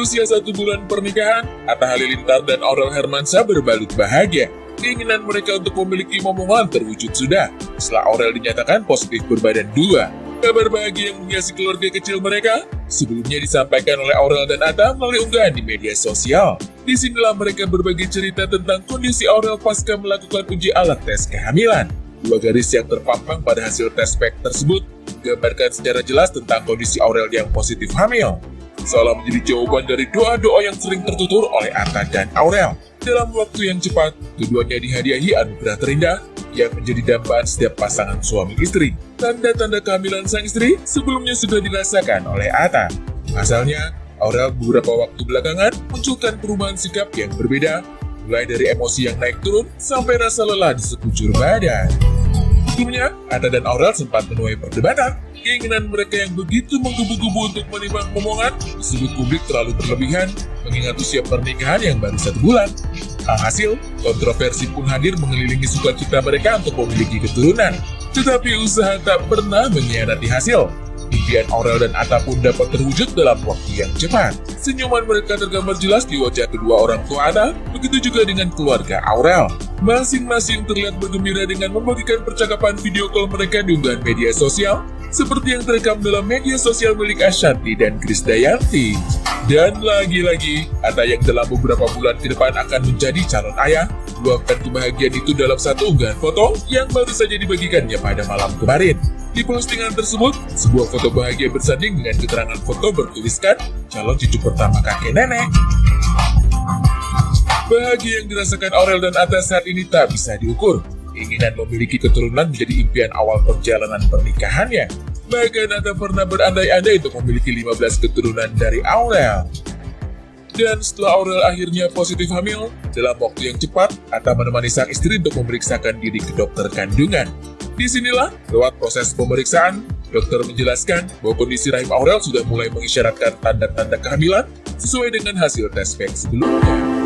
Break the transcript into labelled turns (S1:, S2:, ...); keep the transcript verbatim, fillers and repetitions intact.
S1: usia satu bulan pernikahan, Atta Halilintar dan Aurel Hermansyah berbalut bahagia. Keinginan mereka untuk memiliki momongan terwujud sudah, setelah Aurel dinyatakan positif berbadan dua. Kabar bahagia yang menghiasi keluarga kecil mereka sebelumnya disampaikan oleh Aurel dan Atta melalui unggahan di media sosial. Disinilah mereka berbagi cerita tentang kondisi Aurel pasca melakukan uji alat tes kehamilan. Dua garis yang terpampang pada hasil tes pack tersebut menggambarkan secara jelas tentang kondisi Aurel yang positif hamil, seolah menjadi jawaban dari doa-doa yang sering tertutur oleh Atta dan Aurel. Dalam waktu yang cepat, keduanya dihadiahi anugerah terindah yang menjadi dambaan setiap pasangan suami istri. Tanda-tanda kehamilan sang istri sebelumnya sudah dirasakan oleh Atta. Pasalnya, Aurel beberapa waktu belakangan munculkan perubahan sikap yang berbeda, mulai dari emosi yang naik turun sampai rasa lelah di sekujur badan. Sebelumnya, Atta dan Aurel sempat menuai perdebatan. Keinginan mereka yang begitu menggebu-gebu untuk menimbang momongan disebut publik terlalu berlebihan mengingat usia pernikahan yang baru satu bulan. Alhasil, kontroversi pun hadir mengelilingi sukacita mereka untuk memiliki keturunan. Tetapi usaha tak pernah mengkhianati hasil. Impian Aurel dan Atta pun dapat terwujud dalam waktu yang cepat. Senyuman mereka tergambar jelas di wajah kedua orang tua Atta, begitu juga dengan keluarga Aurel. Masing-masing terlihat bergembira dengan membagikan percakapan video call mereka di unggahan media sosial, seperti yang terekam dalam media sosial milik Ashanty dan Krisdayanti. Dan lagi-lagi, Atta yang dalam beberapa bulan ke depan akan menjadi calon ayah, meluapkan kebahagiaan itu dalam satu unggahan foto yang baru saja dibagikannya pada malam kemarin. Di postingan tersebut, sebuah foto bahagia bersanding dengan keterangan foto bertuliskan calon cucu pertama kakek nenek. Bahagia yang dirasakan Aurel dan Atta saat ini tak bisa diukur. Keinginan memiliki keturunan menjadi impian awal perjalanan pernikahannya. Bahkan Atta pernah berandai-andai untuk memiliki lima belas keturunan dari Aurel. Dan setelah Aurel akhirnya positif hamil, dalam waktu yang cepat, Atta menemani sang istri untuk memeriksakan diri ke dokter kandungan. Disinilah, lewat proses pemeriksaan, dokter menjelaskan bahwa kondisi rahim Aurel sudah mulai mengisyaratkan tanda-tanda kehamilan sesuai dengan hasil tes pack sebelumnya.